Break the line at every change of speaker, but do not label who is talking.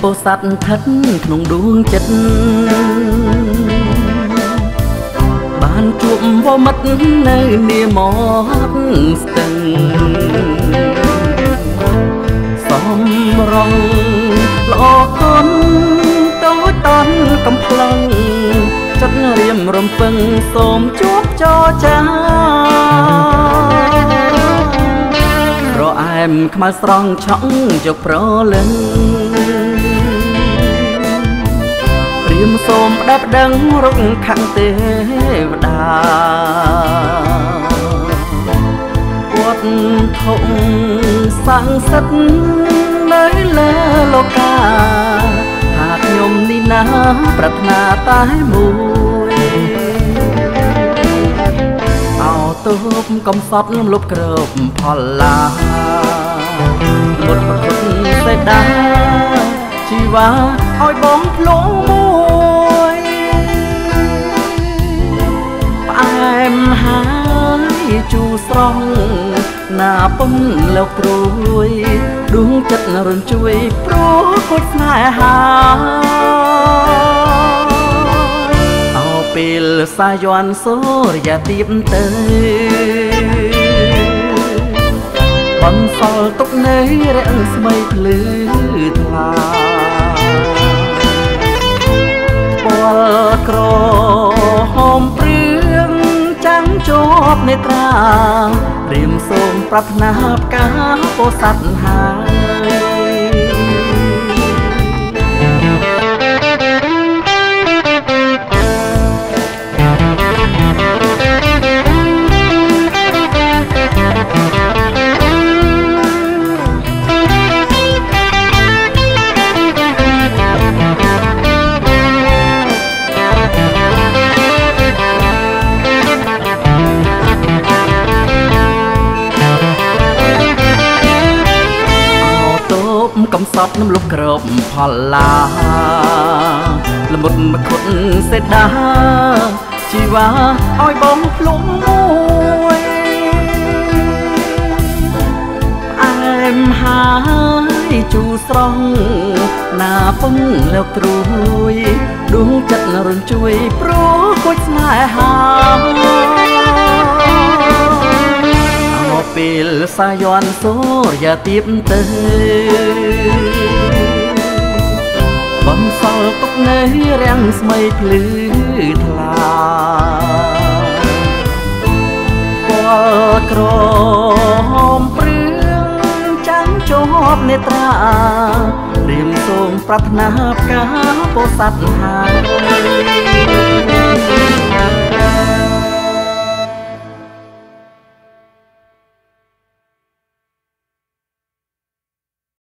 ពោស័ព្ទស្ថិតក្នុងដួងចិត្តបានជួបវមិត្តនៅនាមាត់ស្ទឹងសំរងល្អកុនតូចតន់កំភ្លឹងចិត្តរៀមរំពឹងសូមជួបចរចារអែមខ្មៅស្រង់ឆក់យកប្រលឹងព្រាមសូមផ្ដែផ្ដឹងរុកខੰទេវតាគាត់ធំសង្កសិទ្ធនៅលើលោកាថាខ្ញុំនេះណាប្រាថ្នាតែមួយអោទោបកំសត់លុបក្របផលឡាមុតប្រគុណសេដាជីវ៉ាឲ្យបងភ្លុងមួយផ្អែមហើយជូរស្រស់ណាពុំលោកព្រួយដួងចិត្តរញ្ជួយព្រោះគត់ស្នេហាអោពេលសាយ័នសូរ្យាទៀបទៅបន្សល់ទុកនៅរាំងស្មីភ្លឺថ្លាពលក្រហមព្រឿងចាំងជាប់នេត្រាព្រាមសូមប្រាថ្នាផ្កាពោស័ព្ទហើយកំសត់នឹងលុបក្របផលឡាល្មុតមកខុតសេដាជីវ៉ាឲ្យបងភ្លុំមួយផ្អែមហើយជូរស្រស់ណាពុំលោកត្រួយដួងចិត្តរញ្ជួយព្រោះគួចស្នេហាពេលសាយ័នសូរ្យាទៀបទៅបន្សល់ទុកនៅរាំងស្មីភ្លឺថ្លាពលក្រហមព្រឿងចាំងជាប់នេត្រាព្រាមសូមប្រាថ្នាផ្កាពោស័ព្ទហើយ